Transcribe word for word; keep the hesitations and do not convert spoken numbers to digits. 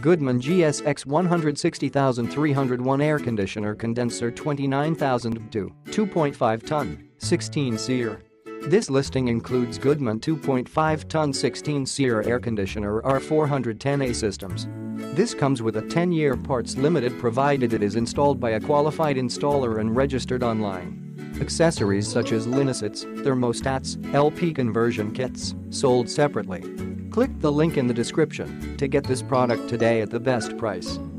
Goodman G S X one six zero zero three zero one air conditioner condenser twenty-nine thousand two, two point five ton, sixteen Seer. This listing includes Goodman two point five ton sixteen Seer air conditioner R four ten A systems. This comes with a ten year parts limited provided it is installed by a qualified installer and registered online. Accessories such as Linesets, thermostats, L P conversion kits, sold separately. Click the link in the description to get this product today at the best price.